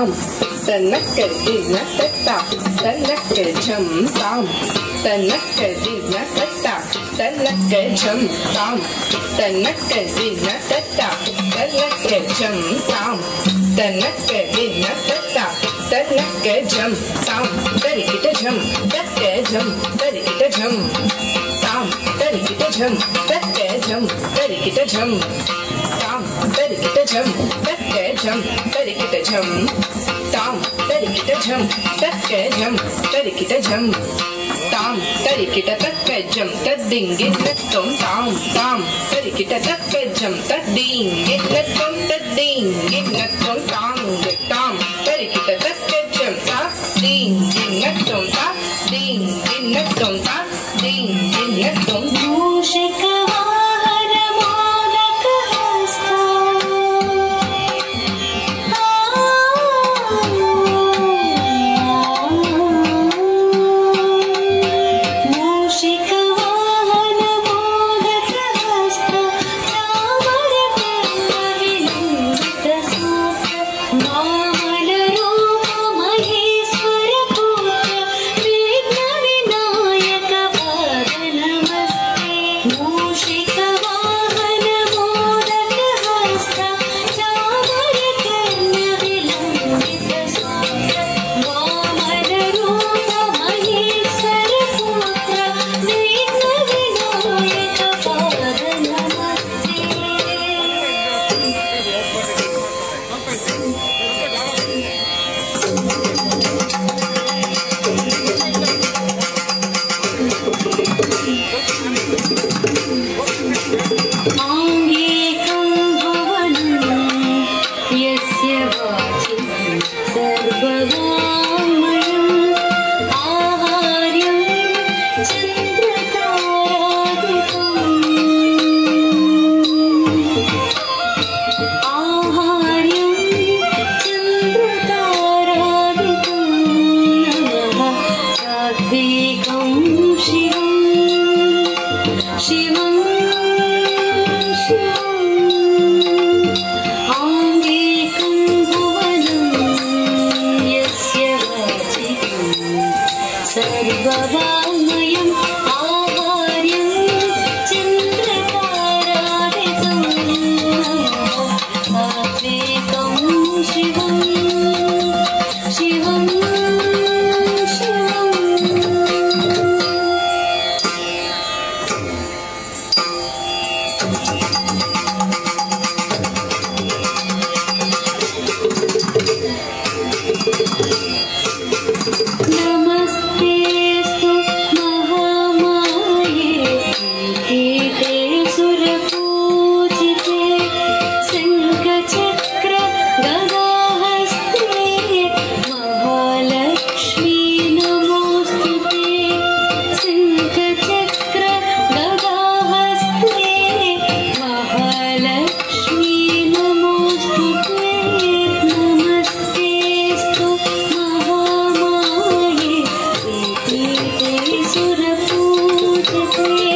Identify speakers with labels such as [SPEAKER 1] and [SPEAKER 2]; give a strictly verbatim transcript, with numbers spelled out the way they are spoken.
[SPEAKER 1] tam tanakka dina tatta tanakka jam tam tanakka dina tatta tanakka jam tam tanakka dina tatta tanakka jam tam tanakka dina tatta tanakka jam tam tarikita jam takka jam tarikita jam tam tarikita jam takka jam tarikita jam tam tarikita jam takka jam tarikita jam tam tarikita jam takka jam tarikita jam tam tarikita takka jam tadingit nattom tam tam tarikita takka jam tadingit nattom tadingit nattom tam tam tarikita takka jam tadingit nattom tadingit nattom tadingit nattom
[SPEAKER 2] मूषिका सुर पूजते